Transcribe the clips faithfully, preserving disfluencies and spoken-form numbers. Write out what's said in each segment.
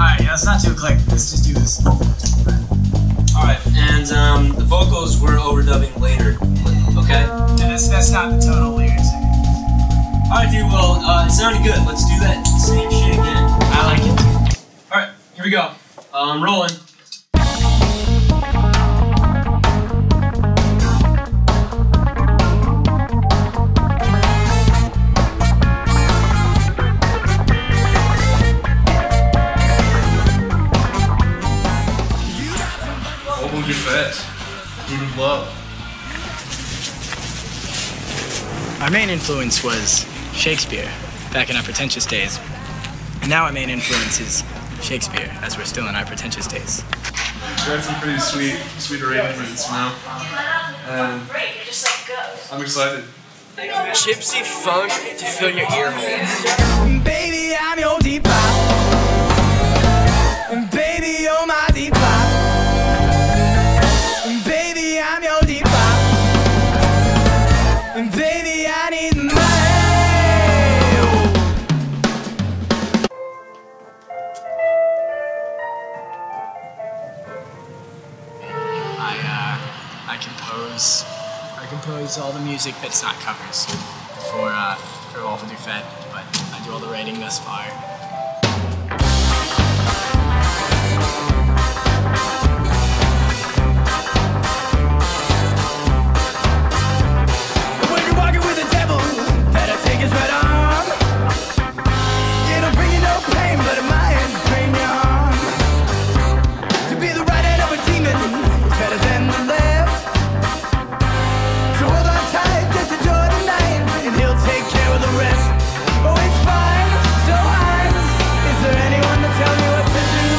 Alright, yeah, let's not do a click. Let's just do this. Alright, and um, the vocals we're overdubbing later. Okay? Yeah, that's, that's not the total lyrics. Alright, dude, well, uh, it sounded good. Let's do that same shit again. I like it. Alright, here we go. Um, rolling. Hold your fat. Food of love. Our main influence was Shakespeare back in our pretentious days. And now our main influence is Shakespeare, as we're still in our pretentious days. We had some pretty sweet, sweet arrangements, you know? And I'm excited. Gypsy funk to fill your ear holes. Baby, I'm your deep pop. Baby, you're my deep pop. Baby, I'm your deep pop. Baby, I need my I, uh, I compose, I compose all the music that's not covers for, uh, for Wolf of Dufett, but I do all the writing thus far. when you're walking with the devil, better take his right arm. It'll bring you no pain, but it might bring you harm. To be the right hand of a demon is better than the left. So hold on tight, just enjoy the night, and he'll take care of the rest. Oh, it's fine, so Heinz, is there anyone to tell me what to do?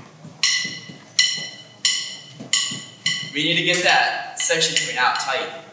Dude. We need to get that section coming out tight.